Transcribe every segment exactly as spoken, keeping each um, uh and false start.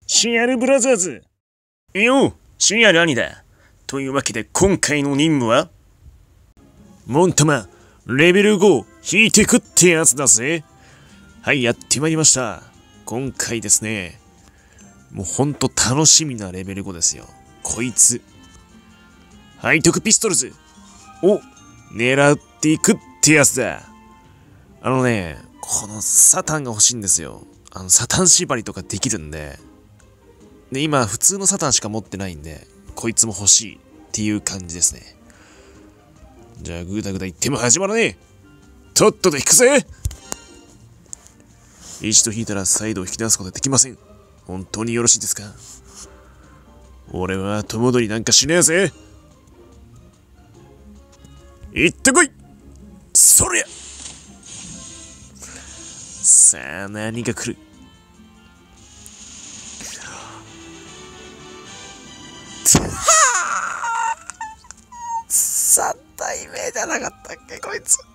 シンアルブラザーズ。よう、シンアル兄だ。というわけで今回の任務はモンタマ、レベルご引いてくってやつだぜ。はい、やってまいりました。今回ですね、もうほんと楽しみなレベルごですよ。こいつ。背徳ピストルズを狙っていくってやつだ。あのね、このサタンが欲しいんですよ。あの、サタン縛りとかできるんで。で、今、普通のサタンしか持ってないんで、こいつも欲しいっていう感じですね。じゃあ、ぐだぐだ言っても始まらねえ。とっとと引くぜ。一度引いたら再度引き出すことはできません。本当によろしいですか？俺は後戻りなんかしねえぜ。行ってこい。そりゃ。さあ、何が来る？さん体目じゃなかったっけこいつ。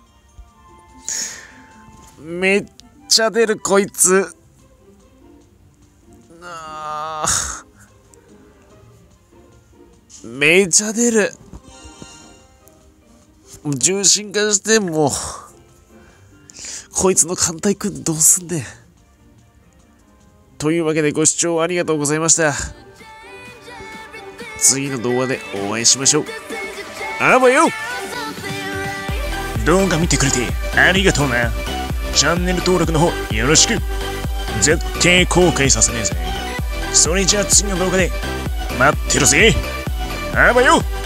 めっちゃ出るこいつ。あー、めっちゃ出る。重心化してもうこいつの艦隊組んでどうすんねん。というわけでご視聴ありがとうございました。次の動画でお会いしましょう。あばよ。動画見てくれてありがとうな。チャンネル登録の方よろしく。絶対後悔させねえぜ。それじゃあ次の動画で待ってるぜ。あばよ。